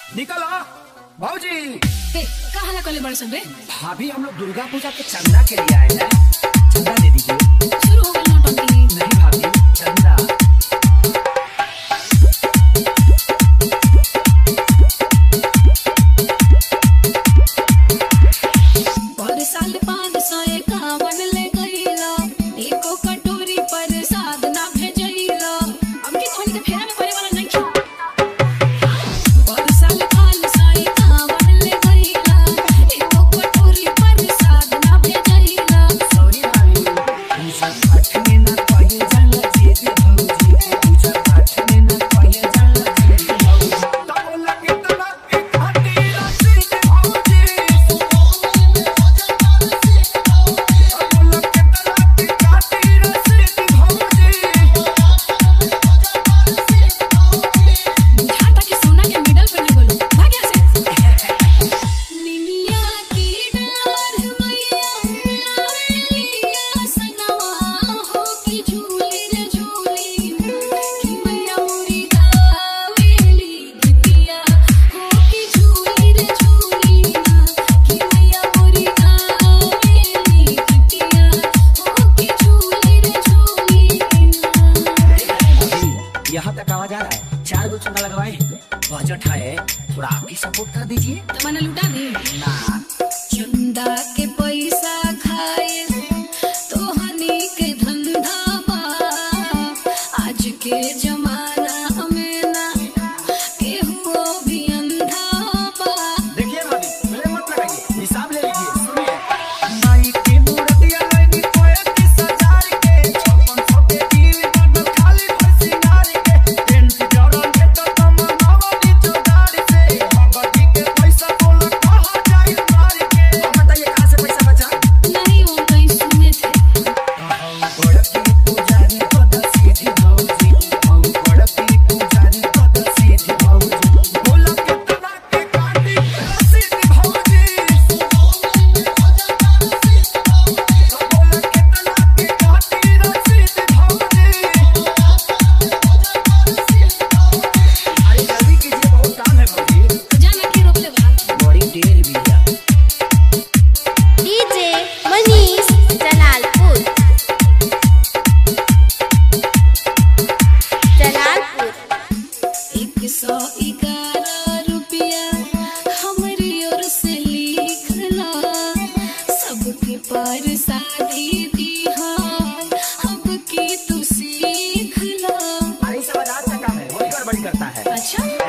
निकल आ भाऊजी। कहाँ ला कले बड़ सन रे? भाभी हम लोग दुर्गा पूजा के चंदा के लिए आए हैं, चंदा दे दीजिए। शुरू हो गई नौटंकी। नहीं भाभी, चंदा। पर साल 500 51 ले गईला, एको कटोरी पर साद ना भेजईला। अब की तोहनी के फेरा में पड़े वाला नहीं क्यों? पर साल 500 51 ले गईला, एको कटोरी पर साद ना भेजईला। सॉरी भाभी, पूजा पाठ में ना कोई जाला जीत भाऊजी, पूजा पाठ में ना कोई जाला जीत भाऊजी। तब लगे तना के खाती रसीद भाऊजी, झाटा के सोना के मेडल पहने बोलो भाग्य से। निमिया की डार मैया सनवा हो की झूली रे झूली, कि मैया मोरी गावेली गीतिया हो की झूली रे झूली, कि मैया मोरी गावेली गीतिया हो की झूली रे झूली। यहाँ तक आवाज आ रहा है, 4 गो चंदा लगवाए, बजट है, थोड़ा आप भी सपोर्ट कर दीजिए तमन्ना लुटा दी ना। चंदा के पैसा खाए तोहनी के धंधा बा, आज के जमाना में ना केहू भी अंधा बा। देखिए भाभी, मेरे मत लगाइए, हिसाब ले लीजिए। सुनिए, माई की मूर्तियां लगी कोई 30,000 के, 5600 के दिल बंद खाली पर सिंगार के, टेंट जड़न के तो तमन्नावाली जोगाड़ से, भगती के पैसा बोला कहाँ जाए मार के। अब बताइए कहाँ से पैसा बचा? नहीं वो कहीं सुने थे। बड़की पुजारी तो दसीधी भाऊजी, बड़की पुजारी तो दसीधी भाऊजी, बोला कितना के काटी रसीद भाऊजी, बोला कितना के काटी रसीद भाऊजी। अरे जल्दी कीजिए, बहुत काम है भाऊजी। जाना के रोक ले बा। बड़ी देर भी है। डीजे मनीष जलालपुर। जलालपुर 111 रुपया हमारी ओर से लिखला, सबके पर शादी दी अब की तू सीखला। अरे सब 1000 का काम है, वही गड़बड़ी करता है। अच्छा